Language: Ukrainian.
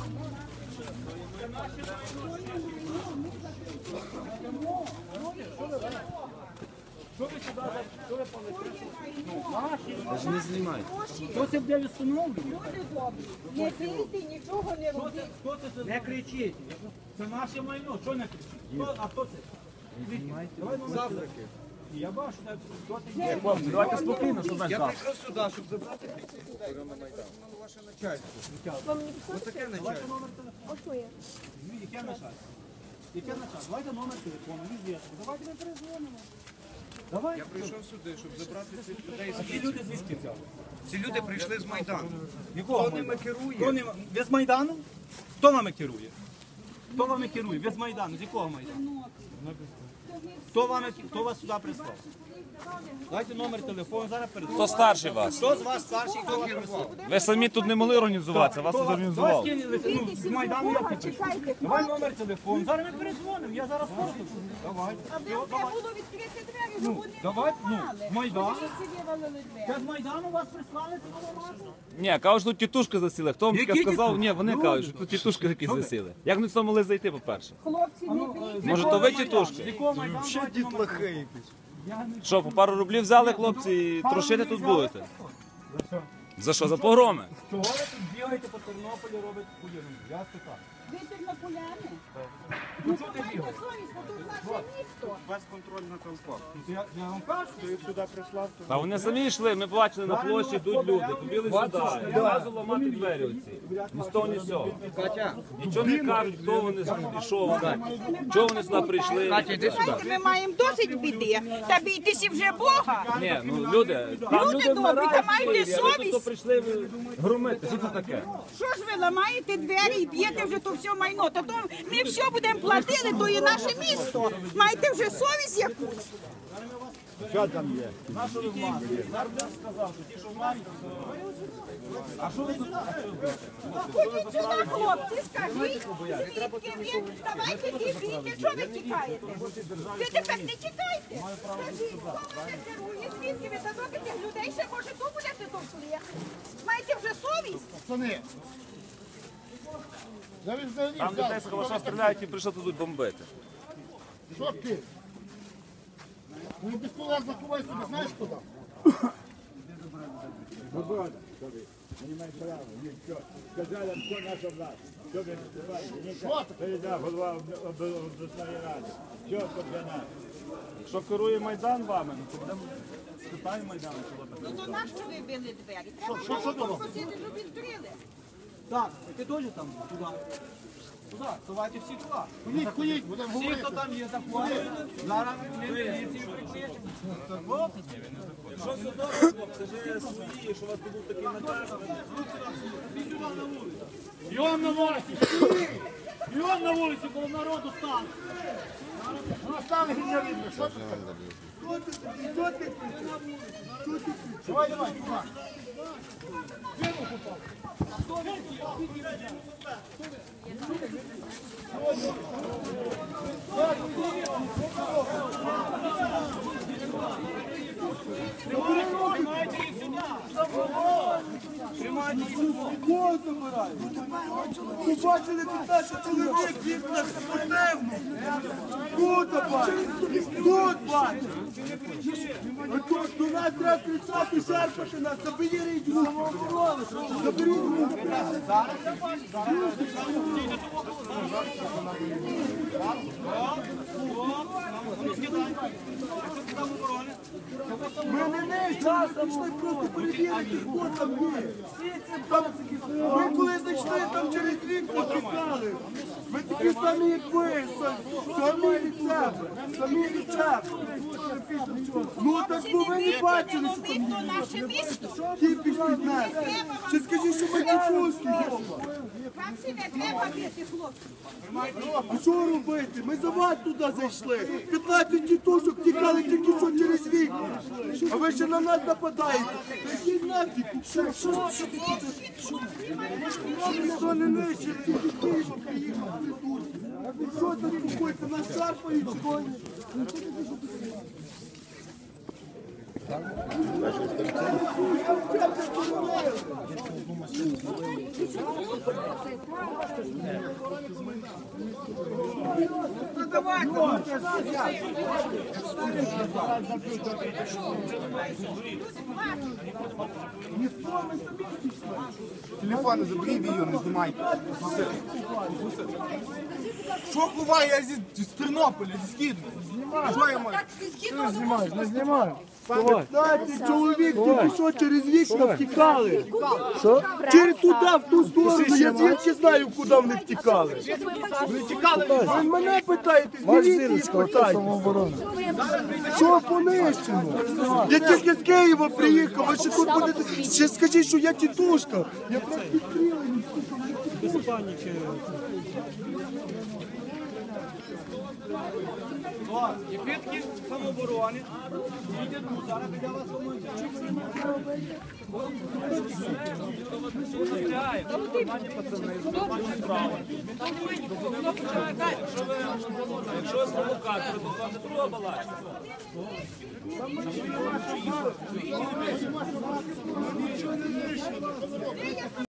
Що ви сюди, що ви полетите? Аж не знімай. Хто це буде встановлювати? Люди добрі, не бійте, нічого не робіть. Хто це? Не кричіть. Це наше майно. Що не кричіть? А хто це? Завтраки. Я бачу, хто це є. Хлопці, давайте спокійно, щоб Я прийшов сюди, щоб забрати людей на Майдан. Ваше начальство. Вам не писали? Ось таке начальство. А що є? Яке начальство? Яке начальство? Давайте номер телефону, візитку. Давайте ми перезвонимо. Давай. Я прийшов сюди, щоб забрати цих людей Ці з люди звідки взяли? Ці люди прийшли з Майдану. Якого Хто ними керує? Хто ними? Ви з Майдану? Хто вами керує? Хто вами керує? Ви з Майдану? З якого Майдану? Хто вас сюди прислав? Дайте номер телефону, зараз перезвонимо. Хто старший вас? Хто з вас старший, хто вас прислав? Ви самі тут не могли організуватися, вас тут зорганізували. З Майдану я підпишу. Давай номер телефону, зараз ми перезвонимо, я зараз фото. Давай. А де треба було відкрити двері, щоб вони Давай, не знали. з Майдану. Ви ж всі вивалили двері. Це з Майдану вас прислали? Ні, кажуть, що тут тітушки засіли. Хто вам таке Які сказав? тітушки? Ні, вони кажуть, що тут тітушки якісь засіли. Як вони сюди могли зайти, по-перше? Хлопці, не бійте. Може, то ви тітушки? З якого Майдану? Ще дітлахи якісь. Що, по пару рублів взяли, хлопці, і трошити тут будете? За що? За що? За погроми? Чого ви тут бігаєте по Тернополі, робите хуйню? Я спитав. Ви тернополяни? Ну чого ти Майте бігаєш? совість, бо тут наше місто. Безконтрольна толпа. Я вам кажу, Ти їх сюди прислав, то Та вони самі йшли, ми бачили на площі, йдуть люди, побіли сюди, і одразу ламати двері оці. Ні з того, ні з цього. Нічого не кажуть, хто вони і що вони. Чого вони сюди прийшли. Знаєте, ми маємо досить біди. Та бійтеся вже Бога. Ні, ну люди, там Люди люди добрі, вмирають та в майте Києві, а ви совість. тут прийшли ви громити. Що це таке? Що ж ви ламаєте двері і б'єте вже то все майно? Та то ми все будемо платити, то є наше місто. Майте вже совість якусь. нашу ви вмазали. Зараз сказав, що ті, що вмазали, а що ви тут? Ходіть сюди, хлопці, скажіть, звідки ви? Давайте і бійте, що ви тікаєте? Ви тепер не тікайте. Скажіть, хто мене керує, звідки ви? Та доки тих людей ще може тут будете товкли. Маєте вже совість? Пацани, я від взагалі Там людей з калаша стріляють і прийшли тут бомбити. Що ти? Ну без кола заховай себе, знаєш куди? Що ти? Якщо керує Майдан вами, то будемо спитаємо Майдану, що ви Ну то нащо ви били двері? Треба було попросити, щоб відкрили. Так, ти теж там, туди. Туди, давайте всі туди. Ходіть, будемо Всі, говорити. хто там є, заходять. Зараз ми міліцію викличемо. Що все добре, хлопці, ви свої, що у вас був такий наказ. Бігом на вулиці! Бігом на вулиці, коли народу стане! Ну стали не видно, що ти? Що ти? Давай, давай, давай. Кого забирають? Ви бачили 15 чоловік, їх на спортивну. Тут бачите, тут бачите. А тут до нас треба кричати, шарпати нас, заберіть річ самооборони, заберіть руку. Ми не нищили, прийшли просто перевірити, хто там є. Ми коли зайшли, там через вікна тікали. Ми такі самі, як ви, самі від себе, самі від себе. Ну так бо ви не бачили, що там То наше місто. ті пішли від нас. Чи скажіть, що ми тітушки? Вам всі не треба бити, хлопці. А що робити? Ми за вас туди зайшли. 15 тітушок тікали тільки що через вікна. А ви ще на нас нападаєте. Які нафіг? Що ти тут? Ніхто не нищить, тільки Києва приїхали тут. Що тут купується? Нас шарпають, що ні? Телефони заберіть, відео не знімайте. Що ховає, я з Тернополя, зі Східного. Що я маю? Не знімаю. 15 чоловік тільки що через вікна втікали. Через туди, в ту сторону. Я звідки знаю, куди вони втікали. Ви мене питаєте, з міліції спитайте. Що понищено? Я тільки з Києва приїхав, а ще тут будете... Ще скажіть, що я тітушка. Я просто відкрила. Квітки самооборони. Їдять тут, зараз біля вас Якщо ви провокатори, то вам не треба балачити.